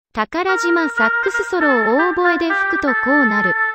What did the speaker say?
宝島サックスソロを大声で吹くとこうなる。